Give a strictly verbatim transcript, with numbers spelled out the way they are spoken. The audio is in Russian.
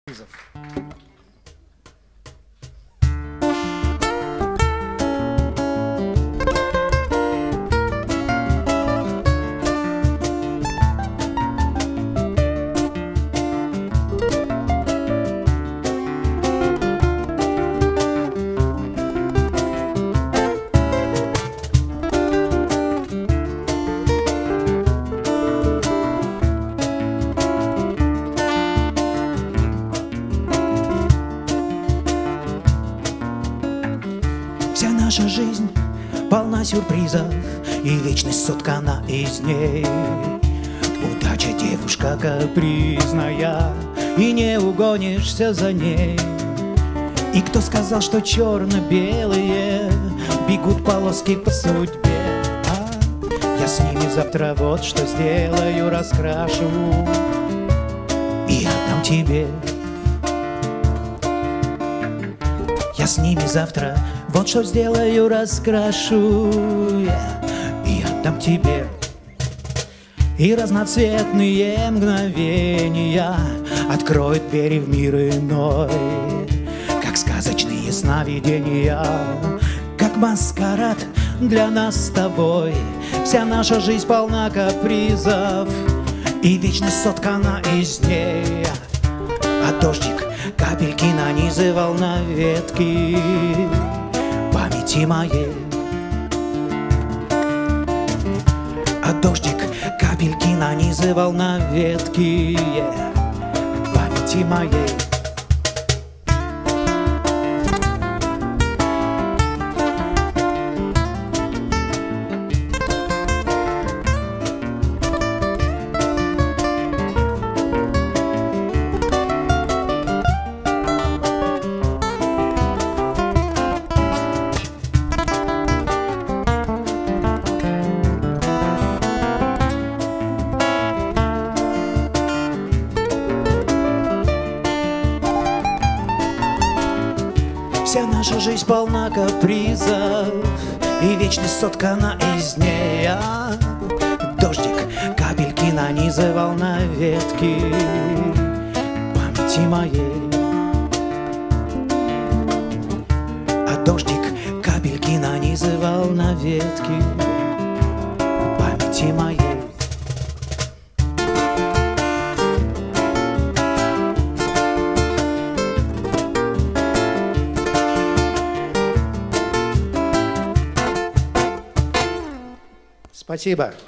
Вся наша жизнь полна сюрпризов, и вечность соткана из ней. Удача девушка капризная, и не угонишься за ней. И кто сказал, что черно-белые бегут полоски по судьбе? А я с ними завтра вот что сделаю, раскрашу и отдам тебе. Я с ними завтра вот что сделаю, раскрашу я и отдам тебе. И разноцветные мгновения откроют двери в мир иной, как сказочные сновидения, как маскарад для нас с тобой. Вся наша жизнь полна капризов, и вечность соткана из ней. А дождик капельки нанизывал на ветки памяти моей. А дождик капельки нанизывал на ветки yeah, памяти моей. Вся наша жизнь полна капризов, и вечность соткана из ней. А дождик капельки нанизывал на ветки памяти моей. А дождик капельки нанизывал на ветки памяти моей. Спасибо.